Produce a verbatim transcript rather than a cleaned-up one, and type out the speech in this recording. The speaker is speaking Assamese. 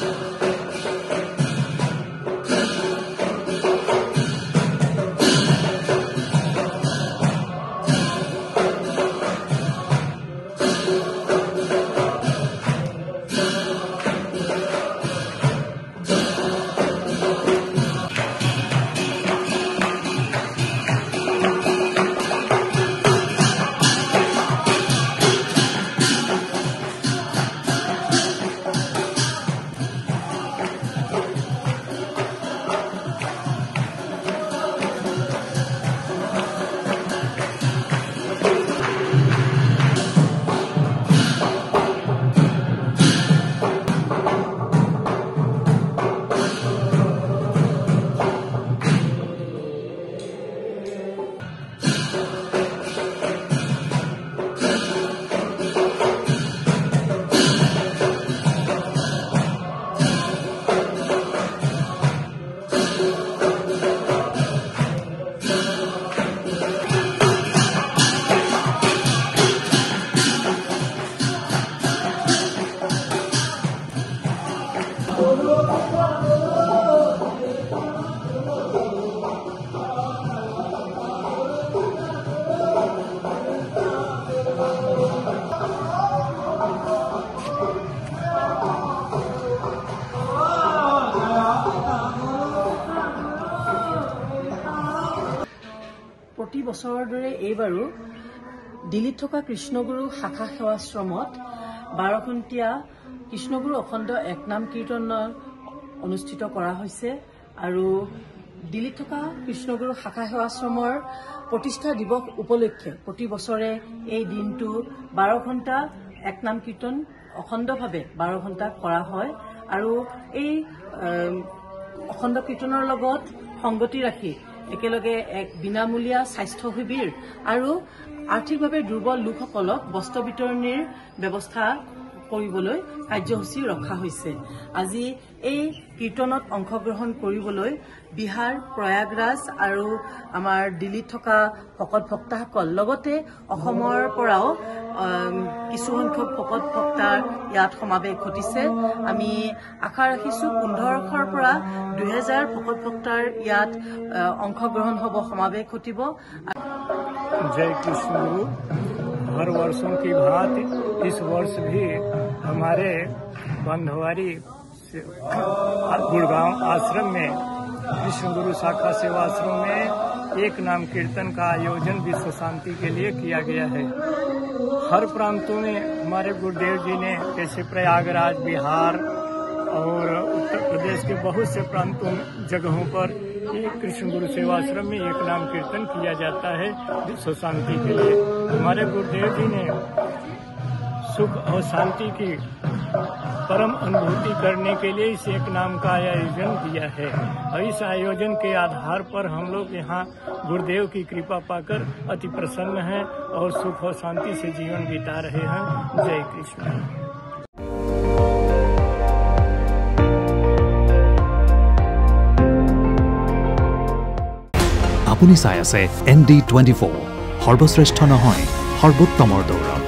প্ৰতি বছৰৰ দৰে এইবাৰো দিল্লীত থকা কৃষ্ণগুৰু শাখা সেৱাশ্ৰমত বাৰঘণ্টীয়া কৃষ্ণগুৰু অখণ্ড একনাম কীৰ্তন অনুষ্ঠিত কৰা হৈছে আৰু দিল্লীত থকা কৃষ্ণগুৰু শাখা সেৱাশ্ৰমৰ প্ৰতিষ্ঠা দিৱস উপলক্ষে প্ৰতি বছৰে এই দিনটো বাৰ ঘণ্টা একনাম কীৰ্তন অখণ্ডভাৱে বাৰ ঘণ্টা কৰা হয় আৰু এই অখণ্ড কীৰ্তনৰ লগত সংগতি ৰাখি একেলগে এক বিনামূলীয়া স্বাস্থ্য শিবিৰ আৰু আৰ্থিকভাৱে দুৰ্বল লোকসকলক বস্ত্ৰ বিতৰণিৰ ব্যৱস্থা কৰিবলৈ কাৰ্যসূচী ৰখা হৈছে। আজি এই কীৰ্তনত অংশগ্ৰহণ কৰিবলৈ বিহাৰ প্ৰয়াগৰাজ আৰু আমাৰ দিল্লীত থকা ভকত ভক্তাসকল লগতে অসমৰ পৰাও কিছু সংখ্যক ভকত ভক্তাৰ ইয়াত সমাৱেশ ঘটিছে। আমি আশা ৰাখিছো পোন্ধৰশৰ পৰা দুহেজাৰ ভকত ভক্তাৰ ইয়াত অংশগ্ৰহণ হ'ব, সমাৱেশ ঘটিব। जय कृष्ण गुरु। हर वर्षों की भांति इस वर्ष भी हमारे बंधवारी गुड़गांव आश्रम में कृष्ण गुरु शाखा सेवाश्रम में एक नाम कीर्तन का आयोजन विश्व शांति के लिए किया गया है। हर प्रांतों में हमारे गुरुदेव जी ने, जैसे प्रयागराज, बिहार और उत्तर प्रदेश के बहुत से प्रांतों जगहों पर ये कृष्ण गुरु सेवाश्रम में एक नाम कीर्तन किया जाता है विश्व शांति के लिए। हमारे गुरुदेव जी ने सुख और शांति की परम अनुभूति करने के लिए इस एक नाम का आयोजन दिया है और इस आयोजन के आधार पर हम लोग यहाँ गुरुदेव की कृपा पाकर अति प्रसन्न हैं और सुख और शांति से जीवन बिता रहे हैं। जय कृष्ण। আপুনি চাই আছে এন ডি টুৱেণ্টি ফ'ৰ, সৰ্বশ্ৰেষ্ঠ নহয় সৰ্বোত্তমৰ দৌৰ।